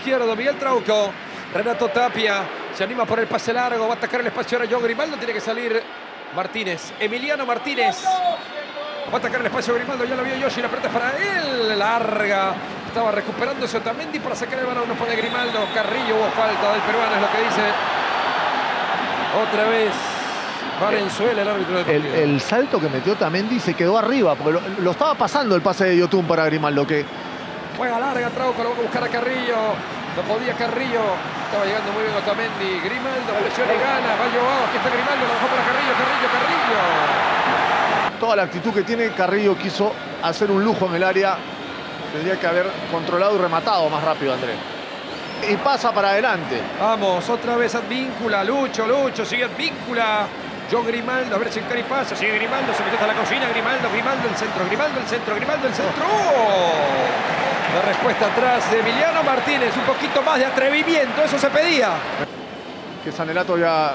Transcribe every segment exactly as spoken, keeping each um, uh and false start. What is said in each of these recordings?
izquierdo. Miguel Trauco. Renato Tapia se anima por el pase largo. Va a atacar el espacio ahora John Grimaldo. Tiene que salir Martínez. Emiliano Martínez. Va a atacar el espacio Grimaldo. Ya lo vio Yoshi. La pelota es para él. Larga. Estaba recuperándose Otamendi para sacar el balón. No pone Grimaldo. Carrillo. Hubo falta del peruano. Es lo que dice. Otra vez Valenzuela, el árbitro del partido. El, el salto que metió Otamendi se quedó arriba. Porque lo, lo estaba pasando el pase de Yotun para Grimaldo. Que juega larga Trauco. Lo va a buscar a Carrillo. No podía Carrillo. Estaba llegando muy bien Otamendi. Grimaldo presiona y gana. Va Joao. Aquí está Grimaldo. Lo dejó para Carrillo. Carrillo, Carrillo. Toda la actitud que tiene Carrillo, quiso hacer un lujo en el área. Tendría que haber controlado y rematado más rápido, Andrés. Y pasa para adelante. Vamos, otra vez Advíncula. Lucho, Lucho. Sigue Advíncula. John Grimaldo. A ver si en Cari pasa. Sigue Grimaldo. Se mete hasta la cocina. Grimaldo, Grimaldo el centro. Grimaldo el centro. Grimaldo el centro. ¡Oh! La respuesta atrás de Emiliano Martínez. Un poquito más de atrevimiento. Eso se pedía. Que Sanelato ya,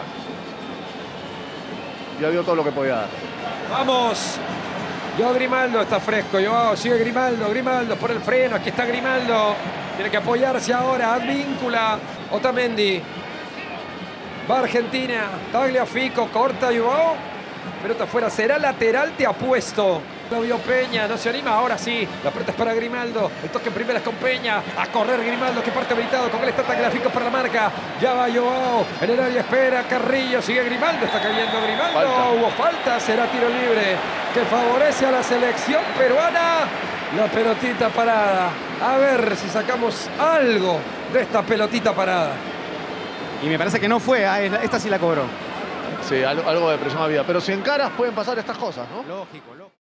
ya dio todo lo que podía dar. Vamos. Yo Grimaldo está fresco. Yo sigue Grimaldo. Grimaldo por el freno. Aquí está Grimaldo. Tiene que apoyarse ahora. Advíncula. Otamendi. Va Argentina. Tagliafico. Corta Joao. Pelota afuera. Será lateral, te apuesto. Lo vio Peña, no se anima, ahora sí. La pelota es para Grimaldo. El toque en primera es con Peña. A correr Grimaldo, que parte habilitado. Con él está Tagliafico para la marca. Ya va Joao. En el área espera Carrillo. Sigue Grimaldo. Está cayendo Grimaldo. Falta. Hubo falta. Será tiro libre que favorece a la selección peruana. La pelotita parada. A ver si sacamos algo de esta pelotita parada. Y me parece que no fue. ¿eh? Esta sí la cobró. Sí, algo, algo de presión había. Pero si encaras pueden pasar estas cosas, ¿no? Lógico, lógico.